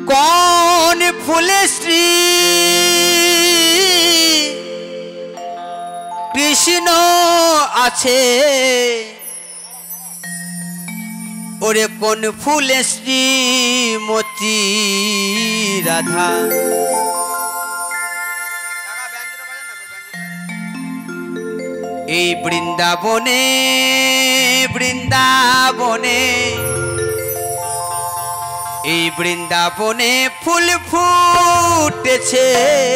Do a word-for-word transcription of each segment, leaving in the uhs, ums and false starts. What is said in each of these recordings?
কোন ফুলে শ্রী কৃষ্ণ আছে ওরে কোন ফুলে শ্রীমতী রাধা এই বৃন্দাবনে বৃন্দাবনে এই বৃন্দাবনে ফুল ফুটেছে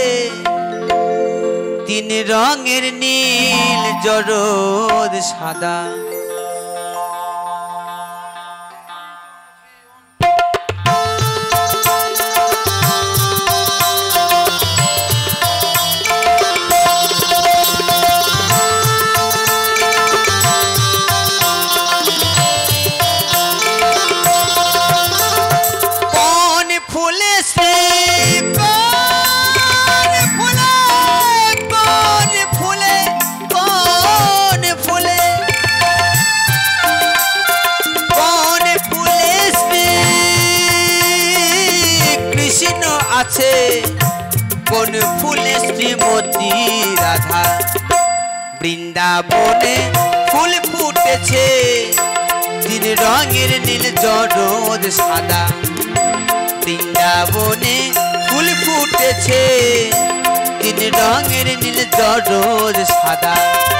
তিন রঙের নীল জরদ সাদা কোন ফুলে শ্রীমতী রাধা বৃন্দাবনে ফুল ফুটেছে তিন রঙের নীল জরদ সাদা বৃন্দাবনে ফুল ফুটেছে তিন রঙের নীল জরদ সাদা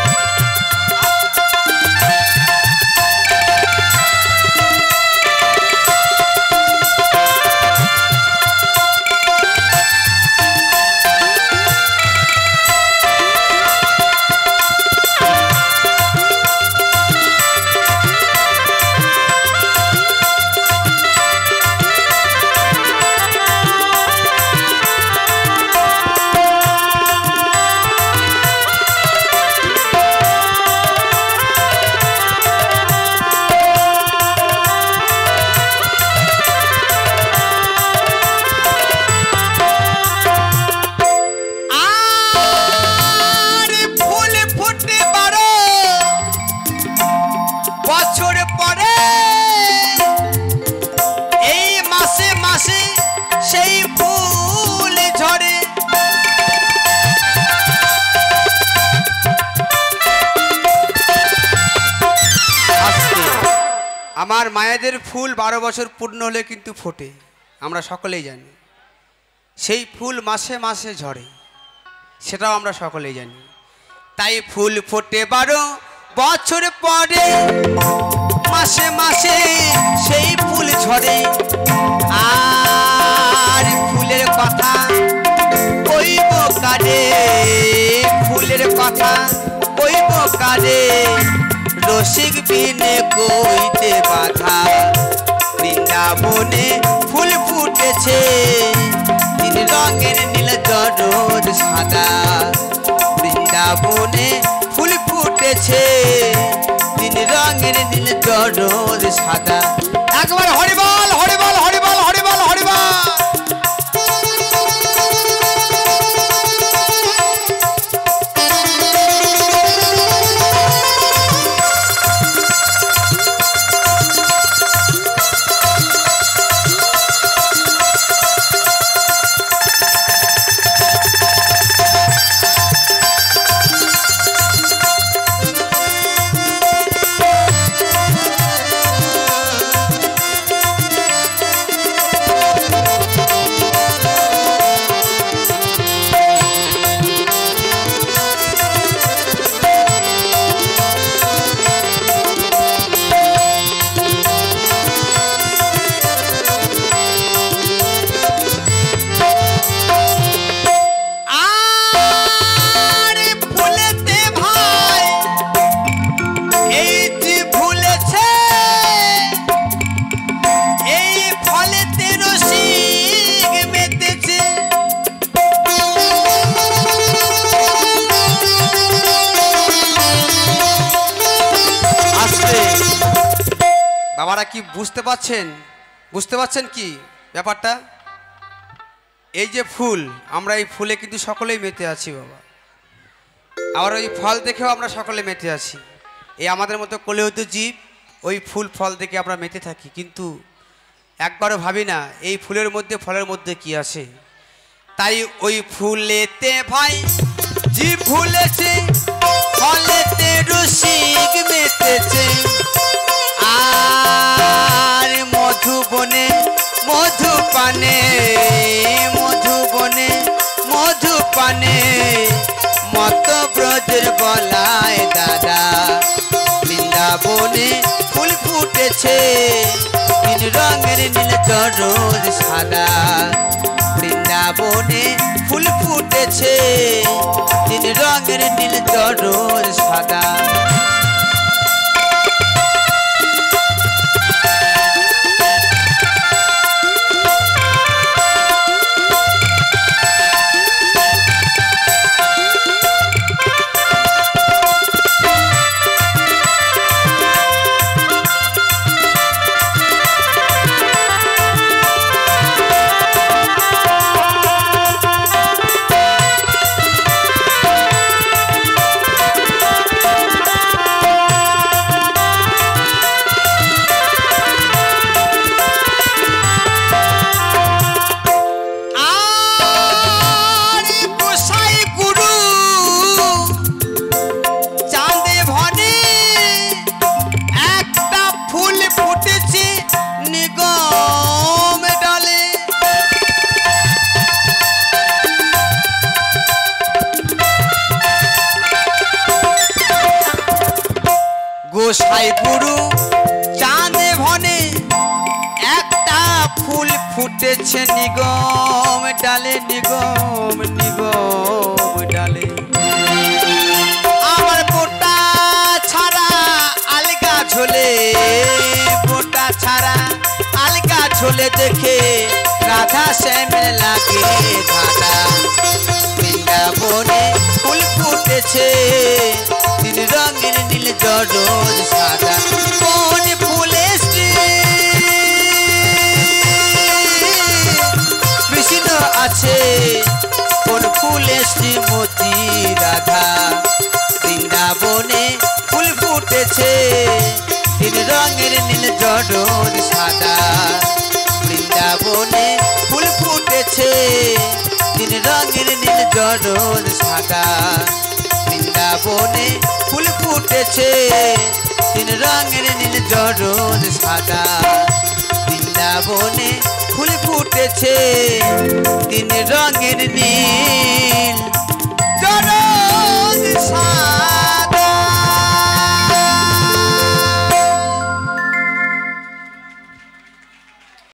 আমার মায়েদের ফুল বারো বছর পূর্ণ হলে কিন্তু ফোটে আমরা সকলেই জানি সেই ফুল মাসে মাসে ঝরে সেটাও আমরা সকলেই জানি তাই ফুল ফোটে বারো বছর পরে মাসে মাসে সেই ফুল ঝরে আর ফুলের কথা কইব কারে ফুলের কথা কইব কারে রসিক বিনে কইতে বাধা বৃন্দাবনে ফুল ফুটেছে তিন রঙের নীল জরদ সাদা বৃন্দাবনে ফুল ফুটেছে তিন রঙের নীল জরদ সাদা একবার হরিবল হরিবল হরিবল হরিবল হরিবল বাবারা কি বুঝতে পাচ্ছেন বুঝতে পাচ্ছেন কি ব্যাপারটা এই যে ফুল আমরা এই ফুলে কিন্তু সকলেই মেতে আছি বাবা আর ওই ফল দেখেও আমরা সকলে মেতে আছি এই আমাদের মতো কলিহত জীব ওই ফুল ফল দেখে আমরা মেতে থাকি কিন্তু একবারও ভাবি না এই ফুলের মধ্যে ফলের মধ্যে কি আছে। তাই ওই ফুলেতে ভাই জি ফুলেছে, ফলেতে রসিক মেতেছে, আর মধুবনে মধুপানে মধুবনে মধুপানে মত ব্রজের বলায় দাদা বৃন্দাবনে ফুল ফুটেছে, তিন রঙের নীল চরণ সাদা। বৃন্দাবনে ফুল ফুটেছে, তিন রঙের নীল চরণ সাদা। গোসাই গুরু চাঁদে ভনে একটা ফুল ফুটেছে নিগম ডালে, নিগম নিগম ডালে। আমার বোটা ছাড়া আলগা ঝোলে, বোটা ছাড়া আলগা ঝোলে দেখে রাধা শ্যামের লাগে ধাঁধা। বৃন্দাবনে ফুল ফুটেছে, তিন রঙের নীল চরণ সাদা। কোন ফুলে শ্রী কৃষ্ণ আছে, কোন ফুলে শ্রীমতী রাধা। বৃন্দাবনে ফুল ফুটেছে, তিন রঙের নীল চরণ সাদা। বৃন্দাবনে ফুল ফুটেছে, তিন রঙের নীল চরণ সাদা। বৃন্দাবনে ফুল ফুটেছে, তিন রঙের নীল চরণ সাদা। বৃন্দাবনে ফুল ফুটেছে, তিন রঙের নীল চরণ সাদা।